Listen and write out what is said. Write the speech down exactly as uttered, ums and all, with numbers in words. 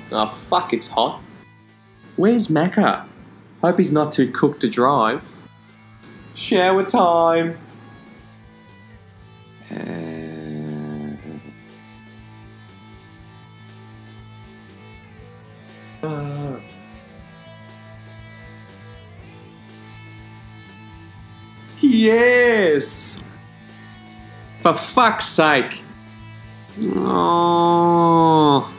Oh, fuck, it's hot. Where's Macca? Hope he's not too cooked to drive. Shower time. Uh, yes! For fuck's sake! Oh.